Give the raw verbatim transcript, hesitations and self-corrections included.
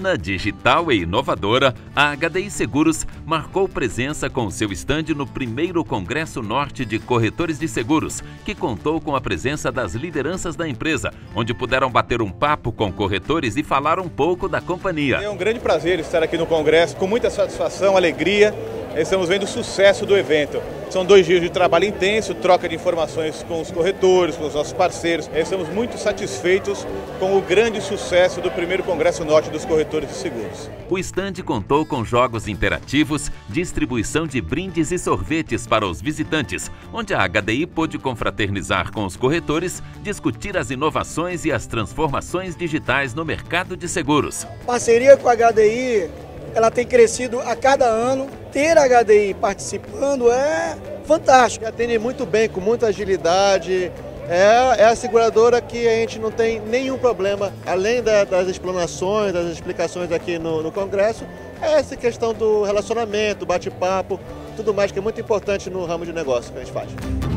Humana, digital e inovadora, a H D I Seguros marcou presença com seu estande no primeiro Congresso Norte de Corretores de Seguros, que contou com a presença das lideranças da empresa, onde puderam bater um papo com corretores e falar um pouco da companhia. É um grande prazer estar aqui no Congresso, com muita satisfação, alegria. Estamos vendo o sucesso do evento. São dois dias de trabalho intenso, troca de informações com os corretores, com os nossos parceiros. Estamos muito satisfeitos com o grande sucesso do primeiro Congresso Norte dos Corretores de Seguros. O estande contou com jogos interativos, distribuição de brindes e sorvetes para os visitantes, onde a H D I pôde confraternizar com os corretores, discutir as inovações e as transformações digitais no mercado de seguros. Parceria com a H D I, ela tem crescido a cada ano. Ter a H D I participando é fantástico. Atende muito bem, com muita agilidade. É, é a seguradora que a gente não tem nenhum problema, além da, das explanações, das explicações aqui no, no Congresso, é essa questão do relacionamento, bate-papo, tudo mais que é muito importante no ramo de negócio que a gente faz.